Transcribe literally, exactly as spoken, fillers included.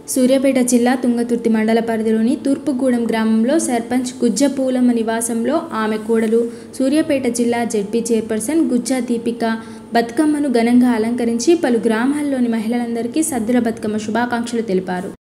సూర్యాపేట జిల్లా తుంగతుర్తి మండల పరిధిలోని తూర్పుగూడెం గ్రామంలో సర్పంచ్ గుజ్జ పూలమ్మ నివాసంలో ఆమె కోడలు సూర్యాపేట జిల్లా జెడ్పీ చైర్పర్సన్ గుజ్జ దీపిక బతుకమ్మను ఘనంగా అలంకరించి పలు గ్రామాల్లోని మహిళలందరికీ సద్దుల బతుకమ్మ శుభాకాంక్షలు తెలిపారు.